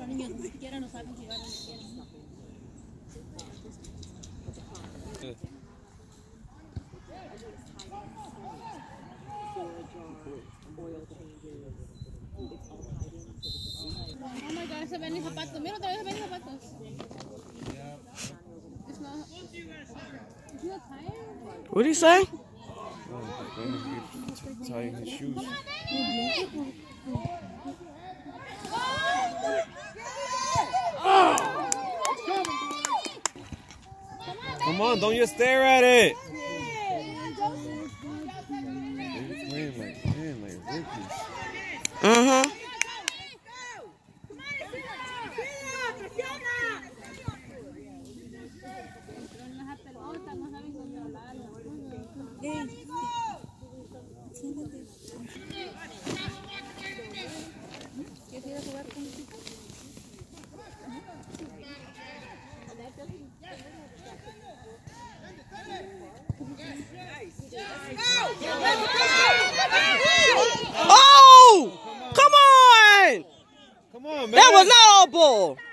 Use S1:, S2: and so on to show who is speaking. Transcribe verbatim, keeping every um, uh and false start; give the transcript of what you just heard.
S1: Los niños ni siquiera no saben jugar donde quieren. Oh my God, se ven mis zapatos. Mira otra vez, se ven mis zapatos. It's not, it's not tired.
S2: What did he say?
S3: Oh, tying his shoes.
S1: Come on, Danny!
S3: Come on, don't just stare at it. They're playing like, man, like rookies.
S2: Uh-huh. Oh! Come on!
S3: Come on, man.
S2: That was not all ball.